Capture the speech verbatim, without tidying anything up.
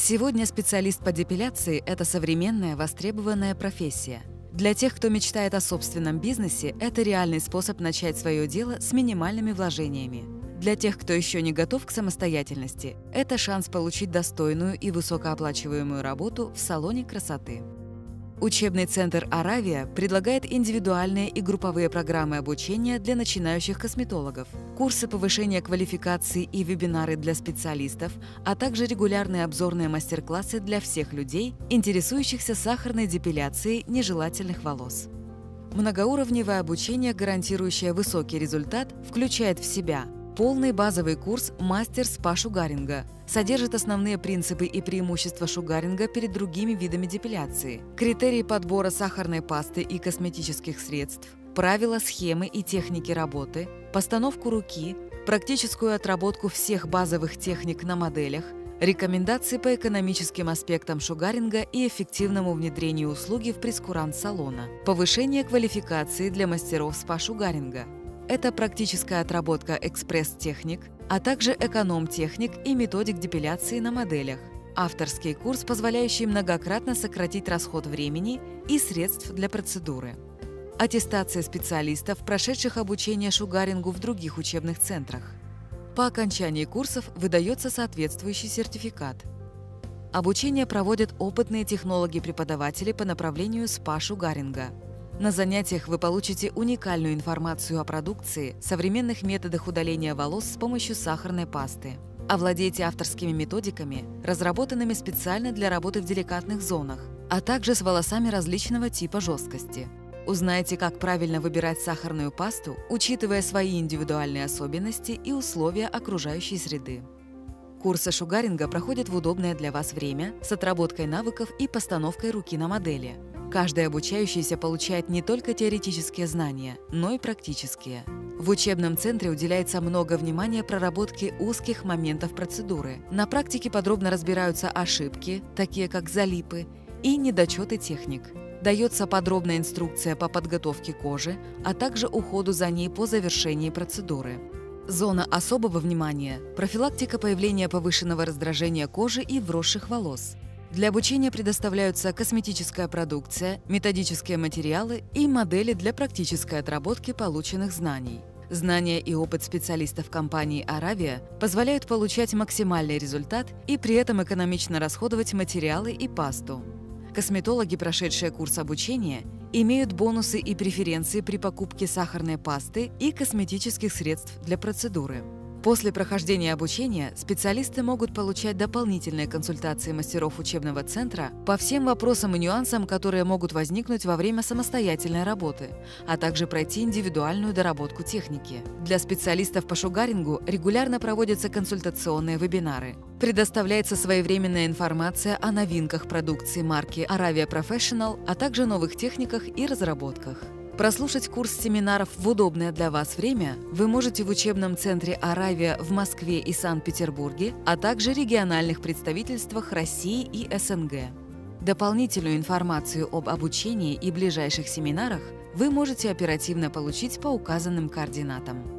Сегодня специалист по депиляции – это современная востребованная профессия. Для тех, кто мечтает о собственном бизнесе, это реальный способ начать свое дело с минимальными вложениями. Для тех, кто еще не готов к самостоятельности, это шанс получить достойную и высокооплачиваемую работу в салоне красоты. Учебный центр «Аравия» предлагает индивидуальные и групповые программы обучения для начинающих косметологов, курсы повышения квалификации и вебинары для специалистов, а также регулярные обзорные мастер-классы для всех людей, интересующихся сахарной депиляцией нежелательных волос. Многоуровневое обучение, гарантирующее высокий результат, включает в себя полный базовый курс «Мастер спа шугаринга», содержит основные принципы и преимущества шугаринга перед другими видами депиляции, критерии подбора сахарной пасты и косметических средств, правила, схемы и техники работы, постановку руки, практическую отработку всех базовых техник на моделях, рекомендации по экономическим аспектам шугаринга и эффективному внедрению услуги в прейскурант салона, повышение квалификации для мастеров спа-шугаринга. Это практическая отработка экспресс-техник, а также эконом-техник и методик депиляции на моделях. Авторский курс, позволяющий многократно сократить расход времени и средств для процедуры. Аттестация специалистов, прошедших обучение шугарингу в других учебных центрах. По окончании курсов выдается соответствующий сертификат. Обучение проводят опытные технологи-преподаватели по направлению спа-шугаринга. На занятиях вы получите уникальную информацию о продукции, современных методах удаления волос с помощью сахарной пасты. Овладейте авторскими методиками, разработанными специально для работы в деликатных зонах, а также с волосами различного типа жесткости. Узнайте, как правильно выбирать сахарную пасту, учитывая свои индивидуальные особенности и условия окружающей среды. Курсы шугаринга проходят в удобное для вас время с отработкой навыков и постановкой руки на модели. Каждый обучающийся получает не только теоретические знания, но и практические. В учебном центре уделяется много внимания проработке узких моментов процедуры. На практике подробно разбираются ошибки, такие как залипы, и недочеты техник. Дается подробная инструкция по подготовке кожи, а также уходу за ней по завершении процедуры. Зона особого внимания – профилактика появления повышенного раздражения кожи и вросших волос. Для обучения предоставляются косметическая продукция, методические материалы и модели для практической отработки полученных знаний. Знания и опыт специалистов компании «Аравия» позволяют получать максимальный результат и при этом экономично расходовать материалы и пасту. Косметологи, прошедшие курс обучения, имеют бонусы и преференции при покупке сахарной пасты и косметических средств для процедуры. После прохождения обучения специалисты могут получать дополнительные консультации мастеров учебного центра по всем вопросам и нюансам, которые могут возникнуть во время самостоятельной работы, а также пройти индивидуальную доработку техники. Для специалистов по шугарингу регулярно проводятся консультационные вебинары. Предоставляется своевременная информация о новинках продукции марки Aravia Professional, а также новых техниках и разработках. Прослушать курс семинаров в удобное для вас время вы можете в учебном центре «Аравия» в Москве и Санкт-Петербурге, а также региональных представительствах России и СНГ. Дополнительную информацию об обучении и ближайших семинарах вы можете оперативно получить по указанным координатам.